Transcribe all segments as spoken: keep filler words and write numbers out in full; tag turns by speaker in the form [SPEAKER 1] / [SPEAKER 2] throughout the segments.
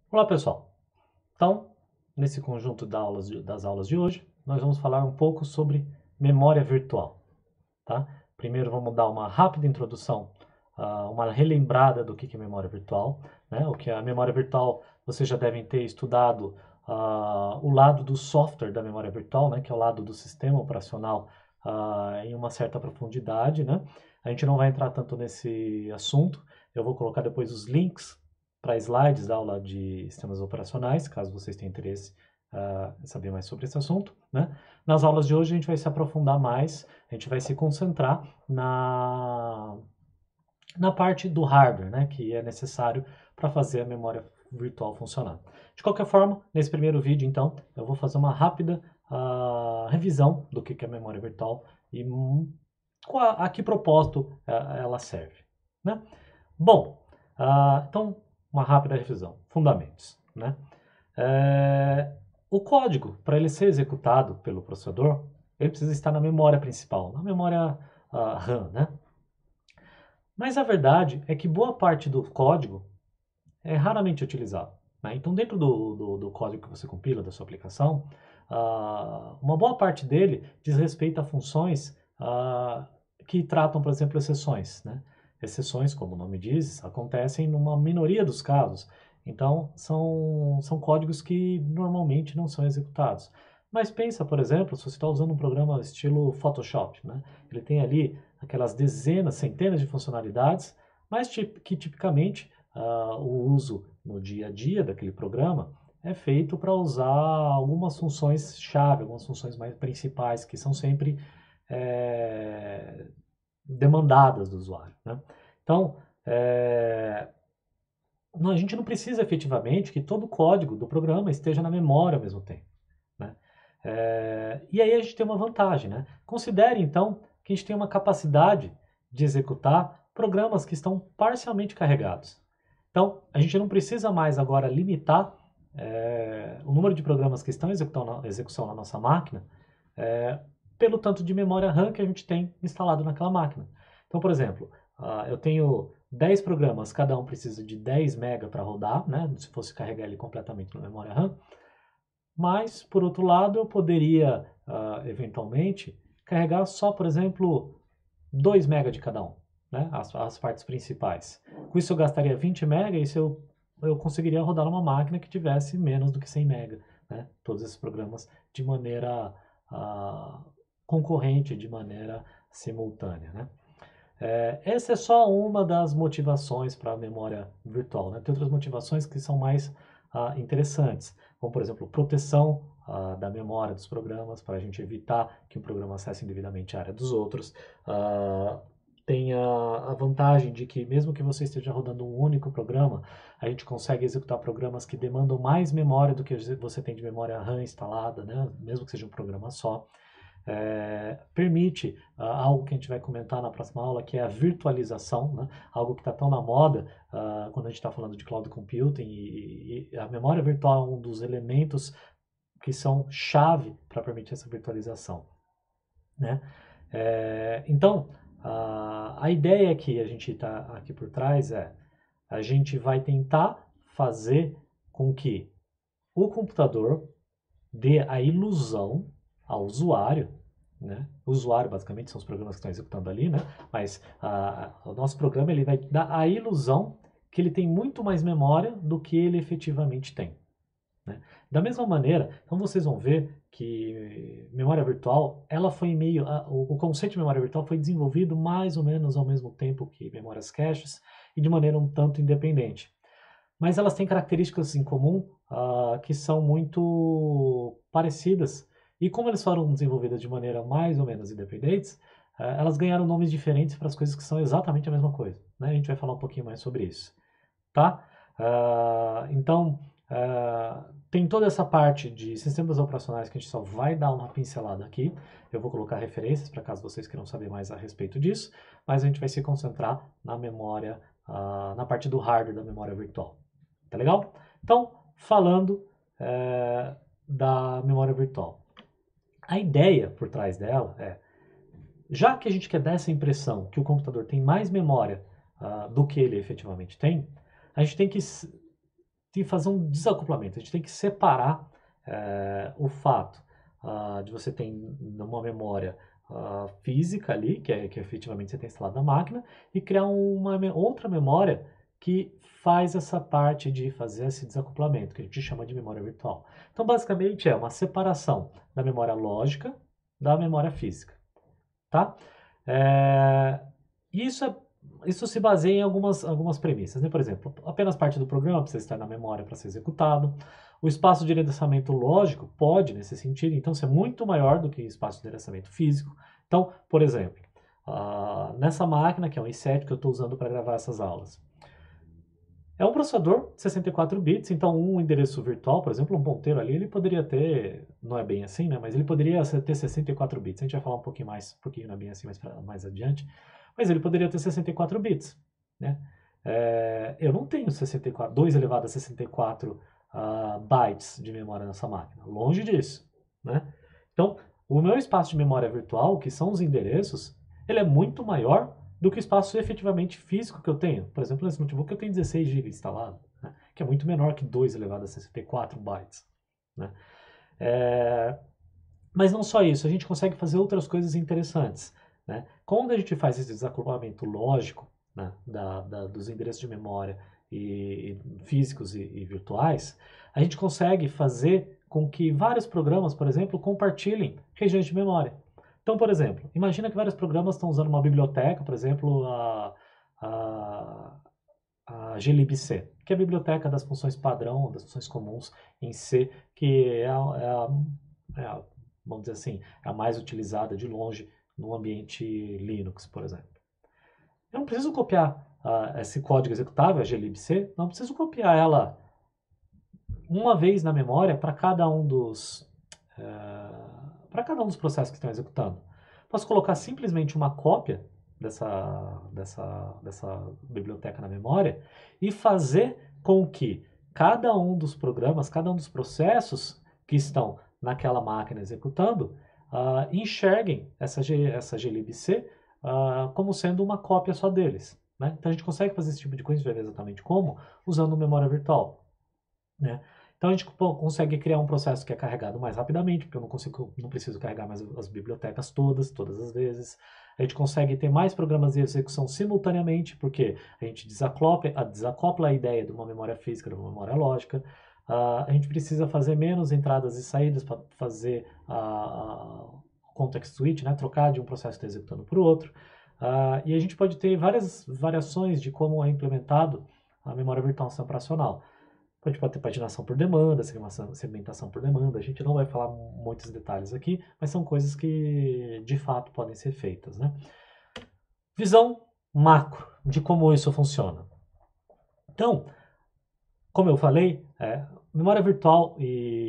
[SPEAKER 1] Olá pessoal, então nesse conjunto das aulas de, das aulas de hoje nós vamos falar um pouco sobre memória virtual, tá? Primeiro vamos dar uma rápida introdução, uh, uma relembrada do que é memória virtual, né? O que é a memória virtual, vocês já devem ter estudado uh, o lado do software da memória virtual, né? Que é o lado do sistema operacional uh, em uma certa profundidade, né? A gente não vai entrar tanto nesse assunto, eu vou colocar depois os links para slides da aula de sistemas operacionais, caso vocês tenham interesse uh, em saber mais sobre esse assunto, né? Nas aulas de hoje a gente vai se aprofundar mais, a gente vai se concentrar na, na parte do hardware, né, que é necessário para fazer a memória virtual funcionar. De qualquer forma, nesse primeiro vídeo, então, eu vou fazer uma rápida uh, revisão do que é memória virtual e um, a, a que propósito uh, ela serve, né? Bom, uh, então, uma rápida revisão. Fundamentos, né? É, o código, para ele ser executado pelo processador, ele precisa estar na memória principal, na memória uh, RAM, né? Mas a verdade é que boa parte do código é raramente utilizado, né? Então, dentro do, do, do código que você compila da sua aplicação, uh, uma boa parte dele diz respeito a funções uh, que tratam, por exemplo, exceções, né? Exceções, como o nome diz, acontecem numa minoria dos casos. Então, são, são códigos que normalmente não são executados. Mas pensa, por exemplo, se você está usando um programa estilo Photoshop, né? Ele tem ali aquelas dezenas, centenas de funcionalidades, mas que tipicamente uh, o uso no dia a dia daquele programa é feito para usar algumas funções-chave, algumas funções mais principais, que são sempre é, demandadas do usuário, né? Então, é, a gente não precisa efetivamente que todo o código do programa esteja na memória ao mesmo tempo, né? É, e aí a gente tem uma vantagem, né? Considere, então, que a gente tem uma capacidade de executar programas que estão parcialmente carregados. Então, a gente não precisa mais agora limitar é, o número de programas que estão em execução na, execução na nossa máquina é, pelo tanto de memória RAM que a gente tem instalado naquela máquina. Então, por exemplo, uh, eu tenho dez programas, cada um precisa de dez mega para rodar, né? Se fosse carregar ele completamente na memória RAM. Mas, por outro lado, eu poderia, uh, eventualmente, carregar só, por exemplo, dois mega de cada um, né? As, as partes principais. Com isso eu gastaria vinte mega e isso eu, eu conseguiria rodar numa máquina que tivesse menos do que cem mega, né? Todos esses programas de maneira uh, concorrente, de maneira simultânea, né? É, essa é só uma das motivações para a memória virtual, né? Tem outras motivações que são mais ah, interessantes, como por exemplo, proteção ah, da memória dos programas, para a gente evitar que um programa acesse indevidamente a área dos outros. Ah, tem a, a vantagem de que mesmo que você esteja rodando um único programa, a gente consegue executar programas que demandam mais memória do que você tem de memória RAM instalada, né? Mesmo que seja um programa só. É, permite uh, algo que a gente vai comentar na próxima aula, que é a virtualização, né? Algo que está tão na moda uh, quando a gente está falando de cloud computing, e, e a memória virtual é um dos elementos que são chave para permitir essa virtualização, né? É, então, uh, a ideia que a gente está aqui por trás é a gente vai tentar fazer com que o computador dê a ilusão ao usuário, né? O usuário basicamente são os programas que estão executando ali, né? Mas a, o nosso programa ele vai dar a ilusão que ele tem muito mais memória do que ele efetivamente tem, né? Da mesma maneira, então vocês vão ver que memória virtual, ela foi meio, a, o, o conceito de memória virtual foi desenvolvido mais ou menos ao mesmo tempo que memórias caches e de maneira um tanto independente. Mas elas têm características em comum uh, que são muito parecidas. E como elas foram desenvolvidas de maneira mais ou menos independentes, uh, elas ganharam nomes diferentes para as coisas que são exatamente a mesma coisa, né? A gente vai falar um pouquinho mais sobre isso, tá? Uh, então, uh, tem toda essa parte de sistemas operacionais que a gente só vai dar uma pincelada aqui. Eu vou colocar referências para caso vocês queiram saber mais a respeito disso, mas a gente vai se concentrar na memória, uh, na parte do hardware da memória virtual. Tá legal? Então, falando é, da memória virtual. A ideia por trás dela é, já que a gente quer dar essa impressão que o computador tem mais memória uh, do que ele efetivamente tem, a gente tem que que fazer um desacoplamento, a gente tem que separar é, o fato uh, de você ter uma memória uh, física ali, que, é, que efetivamente você tem instalado na máquina, e criar uma outra memória que faz essa parte de fazer esse desacoplamento, que a gente chama de memória virtual. Então, basicamente, é uma separação da memória lógica da memória física, tá? É, isso, é, isso se baseia em algumas, algumas premissas, né? Por exemplo, apenas parte do programa precisa estar na memória para ser executado. O espaço de endereçamento lógico pode, nesse sentido, então, ser muito maior do que o espaço de endereçamento físico. Então, por exemplo, uh, nessa máquina, que é um i sete que eu estou usando para gravar essas aulas, é um processador de sessenta e quatro bits, então um endereço virtual, por exemplo, um ponteiro ali, ele poderia ter, não é bem assim, né, mas ele poderia ter sessenta e quatro bits. A gente vai falar um pouquinho mais, um pouquinho não é bem assim, mais, mais adiante, mas ele poderia ter sessenta e quatro bits, né. É, eu não tenho sessenta e quatro, dois elevado a sessenta e quatro uh, bytes de memória nessa máquina, longe disso, né. Então, o meu espaço de memória virtual, que são os endereços, ele é muito maior do que o espaço efetivamente físico que eu tenho. Por exemplo, nesse notebook eu tenho dezesseis gigas instalado, né, que é muito menor que dois elevado a sessenta e quatro bytes. Né. É... Mas não só isso, a gente consegue fazer outras coisas interessantes. Né. Quando a gente faz esse desacoplamento lógico, né, da, da, dos endereços de memória e, e físicos e, e virtuais, a gente consegue fazer com que vários programas, por exemplo, compartilhem regiões de memória. Então, por exemplo, imagina que vários programas estão usando uma biblioteca, por exemplo, a, a, a glibc, que é a biblioteca das funções padrão, das funções comuns em C, que é a, é a, é a, vamos dizer assim, é a mais utilizada de longe no ambiente Linux, por exemplo. Eu não preciso copiar uh, esse código executável, a glibc, não preciso copiar ela uma vez na memória para cada um dos... Uh, para cada um dos processos que estão executando. Posso colocar simplesmente uma cópia dessa, dessa, dessa biblioteca na memória e fazer com que cada um dos programas, cada um dos processos que estão naquela máquina executando, uh, enxerguem essa, essa glibc uh, como sendo uma cópia só deles. Né? Então a gente consegue fazer esse tipo de coisa, a gente vai ver exatamente como, usando memória virtual. Né? Então a gente consegue criar um processo que é carregado mais rapidamente, porque eu não consigo, não preciso carregar mais as bibliotecas todas, todas as vezes. A gente consegue ter mais programas de execução simultaneamente, porque a gente desacopla, desacopla a ideia de uma memória física de uma memória lógica. Uh, a gente precisa fazer menos entradas e saídas para fazer a uh, context switch, né? Trocar de um processo que está executando para o outro. Uh, e a gente pode ter várias variações de como é implementado a memória virtual operacional. A gente pode ter paginação por demanda, segmentação por demanda. A gente não vai falar muitos detalhes aqui, mas são coisas que de fato podem ser feitas. Né? Visão macro de como isso funciona. Então, como eu falei, é, memória virtual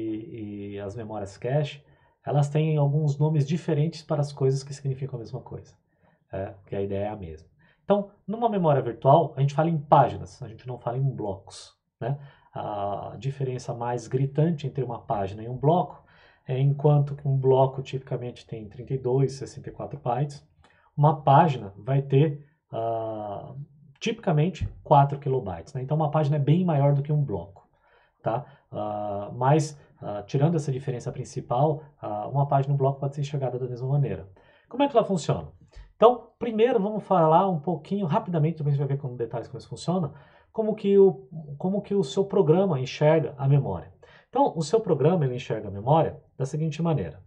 [SPEAKER 1] e, e as memórias cache, elas têm alguns nomes diferentes para as coisas que significam a mesma coisa. É, que a ideia é a mesma. Então, numa memória virtual, a gente fala em páginas, a gente não fala em blocos. Né? A diferença mais gritante entre uma página e um bloco é enquanto que um bloco tipicamente tem trinta e dois, sessenta e quatro bytes, uma página vai ter uh, tipicamente quatro kilobytes. Né? Então uma página é bem maior do que um bloco. Tá? Uh, mas, uh, tirando essa diferença principal, uh, uma página e um bloco pode ser enxergada da mesma maneira. Como é que ela funciona? Então, primeiro vamos falar um pouquinho, rapidamente, depois a gente vai ver com detalhes como isso funciona, como que o, como que o seu programa enxerga a memória. Então, o seu programa ele enxerga a memória da seguinte maneira.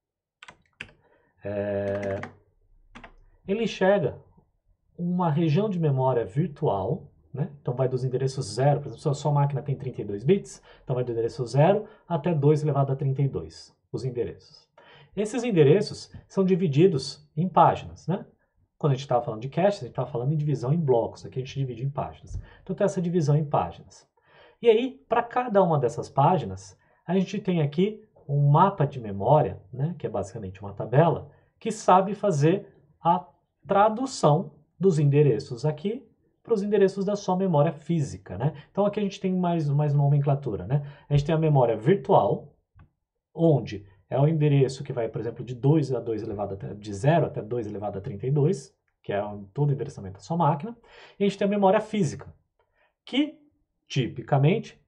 [SPEAKER 1] É, ele enxerga uma região de memória virtual, né? Então vai dos endereços zero, por exemplo, se a sua máquina tem trinta e dois bits, então vai do endereço zero até dois elevado a trinta e dois, os endereços. Esses endereços são divididos em páginas, né? Quando a gente estava falando de cache, a gente estava falando em divisão em blocos, aqui a gente divide em páginas. Então tem essa divisão em páginas. E aí, para cada uma dessas páginas, a gente tem aqui um mapa de memória, né, que é basicamente uma tabela, que sabe fazer a tradução dos endereços aqui para os endereços da sua memória física. Né? Então aqui a gente tem mais, mais nomenclatura. Né? A gente tem a memória virtual, onde é o endereço que vai, por exemplo, de dois a dois elevado a, de zero até dois elevado a trinta e dois, que é todo o endereçamento da sua máquina. E a gente tem a memória física, que tipicamente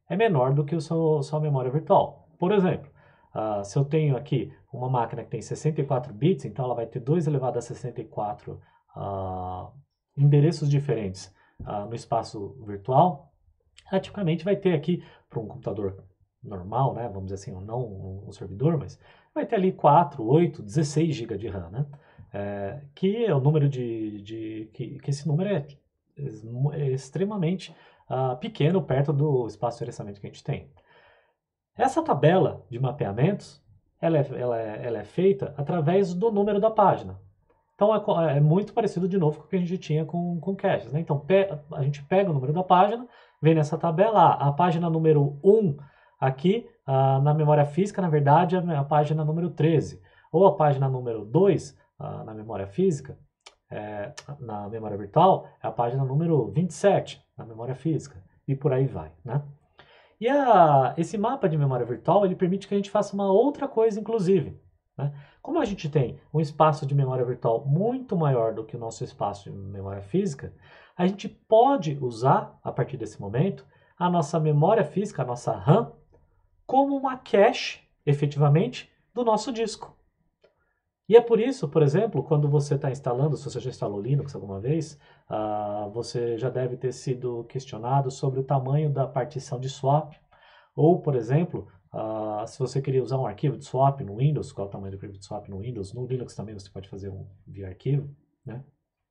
[SPEAKER 1] é menor do que a sua, sua memória virtual. Por exemplo, uh, se eu tenho aqui uma máquina que tem sessenta e quatro bits, então ela vai ter dois elevado a sessenta e quatro uh, endereços diferentes uh, no espaço virtual, ela tipicamente vai ter aqui, para um computador normal, né, vamos dizer assim, não um, um servidor, mas vai ter ali quatro, oito, dezesseis gigas de RAM, né? É, que é o número de... de que, que esse número é, é extremamente uh, pequeno perto do espaço de endereçamento que a gente tem. Essa tabela de mapeamentos, ela é, ela é, ela é feita através do número da página. Então é, é muito parecido de novo com o que a gente tinha com, com caches, né? Então pe, a gente pega o número da página, vem nessa tabela, ah, a página número um aqui, ah, na memória física, na verdade, é a página número treze. Ou a página número dois, ah, na memória física, é, na memória virtual, é a página número vinte e sete, na memória física. E por aí vai, né? E a, esse mapa de memória virtual, ele permite que a gente faça uma outra coisa, inclusive, né? Como a gente tem um espaço de memória virtual muito maior do que o nosso espaço de memória física, a gente pode usar, a partir desse momento, a nossa memória física, a nossa RAM, como uma cache, efetivamente, do nosso disco. E é por isso, por exemplo, quando você está instalando, se você já instalou Linux alguma vez, uh, você já deve ter sido questionado sobre o tamanho da partição de swap. Ou, por exemplo, uh, se você queria usar um arquivo de swap no Windows, qual é o tamanho do arquivo de swap no Windows? No Linux também você pode fazer um via arquivo, né?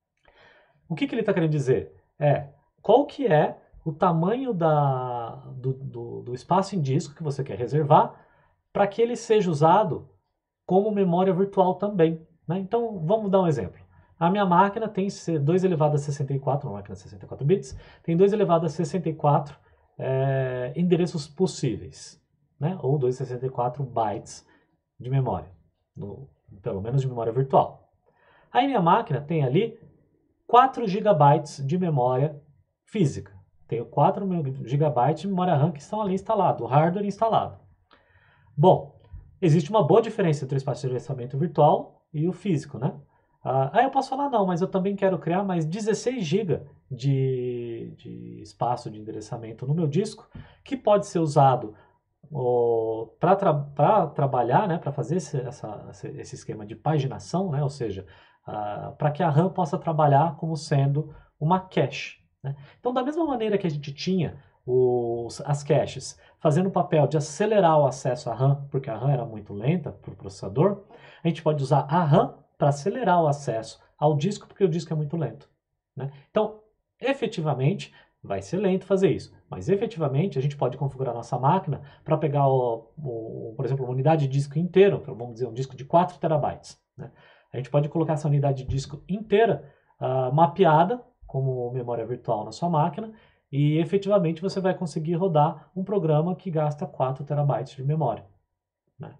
[SPEAKER 1] O que, que ele está querendo dizer? É, qual que é o tamanho da, do, do, do espaço em disco que você quer reservar para que ele seja usado como memória virtual também, né? Então, vamos dar um exemplo. A minha máquina tem dois elevado a sessenta e quatro, uma máquina de sessenta e quatro bits, tem dois elevado a sessenta e quatro é, endereços possíveis, né? Ou dois hundred sessenta e quatro bytes de memória, no, pelo menos de memória virtual. Aí minha máquina tem ali quatro gigabytes de memória física. Tenho quatro gigabytes de memória RAM que estão ali instalado, o hardware instalado. Bom, existe uma boa diferença entre o espaço de endereçamento virtual e o físico, né? Ah, aí eu posso falar, não, mas eu também quero criar mais dezesseis gigas de, de espaço de endereçamento no meu disco, que pode ser usado para tra trabalhar, né, para fazer esse, essa, esse esquema de paginação, né, ou seja, ah, para que a RAM possa trabalhar como sendo uma cache, né? Então, da mesma maneira que a gente tinha os, as caches fazendo o papel de acelerar o acesso à RAM, porque a RAM era muito lenta para o processador, a gente pode usar a RAM para acelerar o acesso ao disco, porque o disco é muito lento, né? Então, efetivamente, vai ser lento fazer isso, mas efetivamente a gente pode configurar nossa máquina para pegar, o, o, por exemplo, uma unidade de disco inteira, vamos dizer um disco de quatro terabytes, né? A gente pode colocar essa unidade de disco inteira uh, mapeada como memória virtual na sua máquina e efetivamente você vai conseguir rodar um programa que gasta quatro terabytes de memória, né?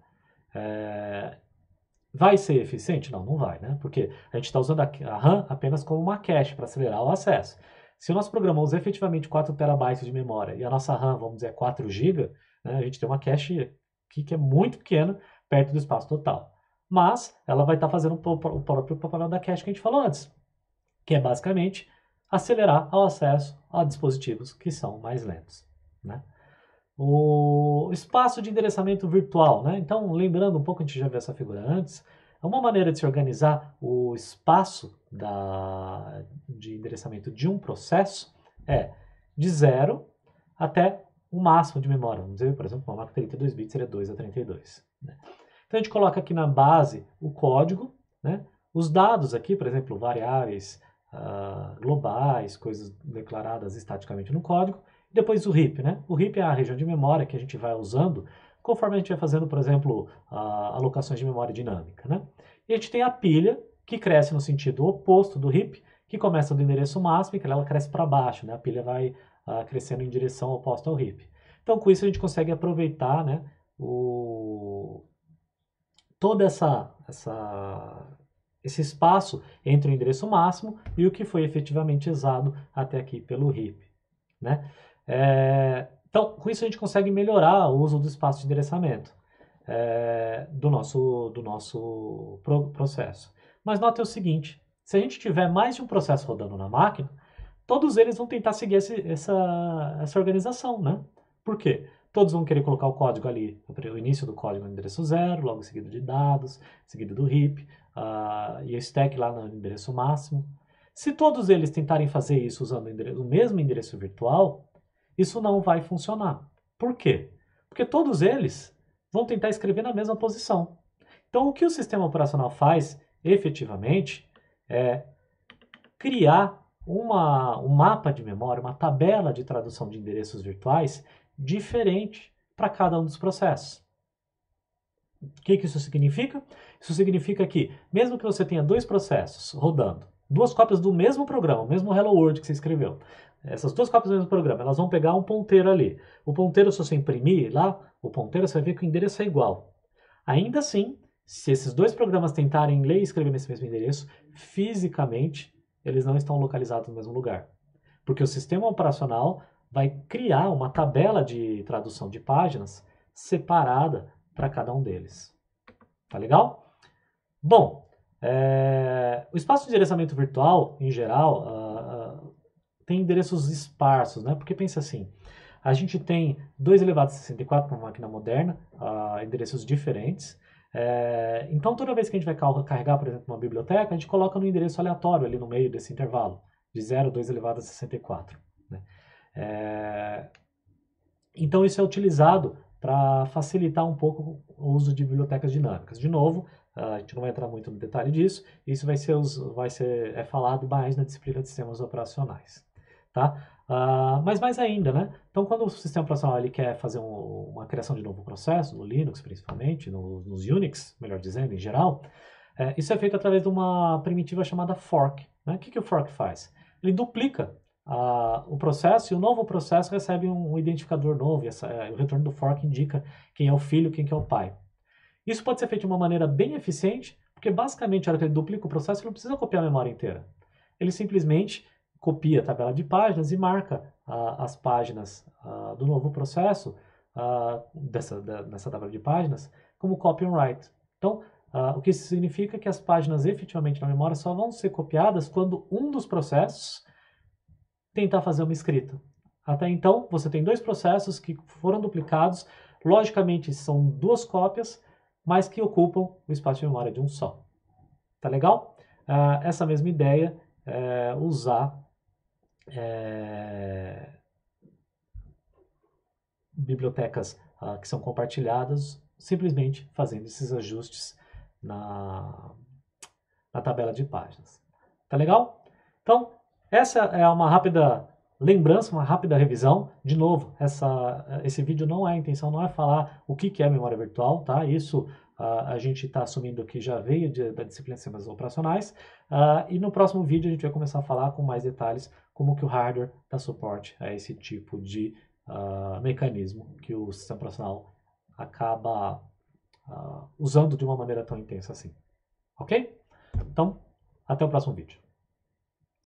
[SPEAKER 1] É... Vai ser eficiente? Não, não vai, né? Porque a gente está usando a RAM apenas como uma cache para acelerar o acesso. Se o nosso programa usa efetivamente quatro terabytes de memória e a nossa RAM, vamos dizer, é quatro gigas, né, a gente tem uma cache aqui que é muito pequena, perto do espaço total. Mas ela vai estar tá fazendo o próprio papel da cache que a gente falou antes, que é basicamente acelerar o acesso a dispositivos que são mais lentos, né? O espaço de endereçamento virtual, né? Então, lembrando um pouco, a gente já viu essa figura antes, é uma maneira de se organizar o espaço da, de endereçamento de um processo é de zero até o máximo de memória. Vamos dizer, por exemplo, uma máquina trinta e dois bits seria dois a trinta e dois, né? Então, a gente coloca aqui na base o código, né? Os dados aqui, por exemplo, variáveis uh, globais, coisas declaradas estaticamente no código. Depois o heap, né? O heap é a região de memória que a gente vai usando conforme a gente vai fazendo, por exemplo, uh, alocações de memória dinâmica, né? E a gente tem a pilha, que cresce no sentido oposto do heap, que começa do endereço máximo e que ela cresce para baixo, né? A pilha vai uh, crescendo em direção oposta ao heap. Então, com isso, a gente consegue aproveitar, né, o... toda essa, essa, esse espaço entre o endereço máximo e o que foi efetivamente usado até aqui pelo heap, né? É, então, com isso a gente consegue melhorar o uso do espaço de endereçamento é, do nosso, do nosso pro, processo. Mas note o seguinte, se a gente tiver mais de um processo rodando na máquina, todos eles vão tentar seguir esse, essa, essa organização, né? Por quê? Todos vão querer colocar o código ali, o início do código no endereço zero, logo em seguida de dados, seguido do heap, uh, e o stack lá no endereço máximo. Se todos eles tentarem fazer isso usando o, endereço, o mesmo endereço virtual, isso não vai funcionar. Por quê? Porque todos eles vão tentar escrever na mesma posição. Então, o que o sistema operacional faz, efetivamente, é criar uma, um mapa de memória, uma tabela de tradução de endereços virtuais diferente para cada um dos processos. O que, que isso significa? Isso significa que, mesmo que você tenha dois processos rodando, duas cópias do mesmo programa, o mesmo Hello World que você escreveu, essas duas cópias do mesmo programa, elas vão pegar um ponteiro ali. O ponteiro, se você imprimir lá, o ponteiro, você vai ver que o endereço é igual. Ainda assim, se esses dois programas tentarem ler e escrever nesse mesmo endereço, fisicamente, eles não estão localizados no mesmo lugar. Porque o sistema operacional vai criar uma tabela de tradução de páginas separada para cada um deles. Tá legal? Bom, é, o espaço de endereçamento virtual, em geral, uh, uh, tem endereços esparsos, né? Porque pensa assim, a gente tem dois elevado a sessenta e quatro para uma máquina moderna, uh, endereços diferentes. É, então, toda vez que a gente vai carregar, por exemplo, uma biblioteca, a gente coloca no endereço aleatório ali no meio desse intervalo, de zero a dois elevado a sessenta e quatro. Né? É, então, isso é utilizado para facilitar um pouco o uso de bibliotecas dinâmicas. De novo, a gente não vai entrar muito no detalhe disso, isso vai ser, vai ser é falado mais na disciplina de sistemas operacionais. Tá? Uh, mas mais ainda, né? Então, quando o sistema operacional ele quer fazer um, uma criação de novo processo, no Linux principalmente, no, nos Unix, melhor dizendo, em geral, é, isso é feito através de uma primitiva chamada fork. Né? O que, que o fork faz? Ele duplica uh, o processo e o novo processo recebe um, um identificador novo, e essa, é, o retorno do fork indica quem é o filho e quem é o pai. Isso pode ser feito de uma maneira bem eficiente, porque basicamente, na hora que ele duplica o processo, ele não precisa copiar a memória inteira. Ele simplesmente copia a tabela de páginas e marca uh, as páginas uh, do novo processo uh, dessa, da, nessa tabela de páginas como copy and write. Então, uh, o que isso significa é que as páginas efetivamente na memória só vão ser copiadas quando um dos processos tentar fazer uma escrita. Até então, você tem dois processos que foram duplicados, logicamente são duas cópias, mas que ocupam o espaço de memória de um só. Tá legal? Uh, essa mesma ideia é usar É, bibliotecas uh, que são compartilhadas, simplesmente fazendo esses ajustes na, na tabela de páginas. Tá legal? Então, essa é uma rápida lembrança, uma rápida revisão. De novo, essa, esse vídeo não é a intenção, não é falar o que é memória virtual, tá? Isso uh, a gente está assumindo que já veio de, da disciplina de sistemas operacionais. Uh, e no próximo vídeo a gente vai começar a falar com mais detalhes como que o hardware dá suporte a esse tipo de uh, mecanismo que o sistema operacional acaba uh, usando de uma maneira tão intensa assim. Ok? Então, até o próximo vídeo.